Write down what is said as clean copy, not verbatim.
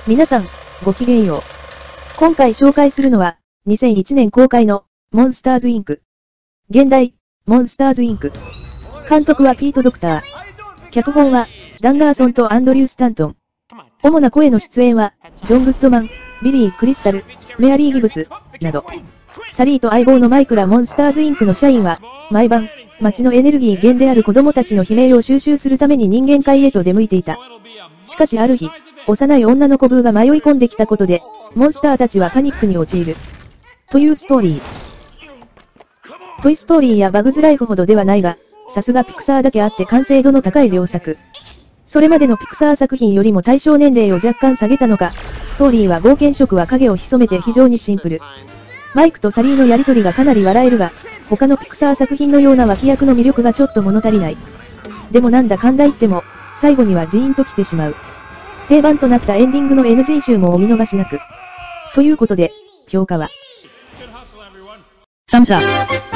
皆さん、ごきげんよう。今回紹介するのは、2001年公開の、モンスターズインク。現代、モンスターズインク。監督はピート・ドクター。脚本は、ダン・ガーソンとアンドリュー・スタントン。主な声の出演は、ジョン・グッドマン、ビリー・クリスタル、メアリー・ギブス、など。サリーと相棒のマイクらモンスターズインクの社員は、毎晩、街のエネルギー源である子供たちの悲鳴を収集するために人間界へと出向いていた。しかしある日、幼い女の子ブーが迷い込んできたことで、モンスターたちはパニックに陥る。というストーリー。トイストーリーやバグズライフほどではないが、さすがピクサーだけあって完成度の高い良作。それまでのピクサー作品よりも対象年齢を若干下げたのか、ストーリーは冒険色は影を潜めて非常にシンプル。マイクとサリーのやりとりがかなり笑えるが、他のピクサー作品のような脇役の魅力がちょっと物足りない。でもなんだかんだ言っても、最後にはジーンと来てしまう。定番となったエンディングの NG 集もお見逃しなく。ということで、評価は。Thumbs up.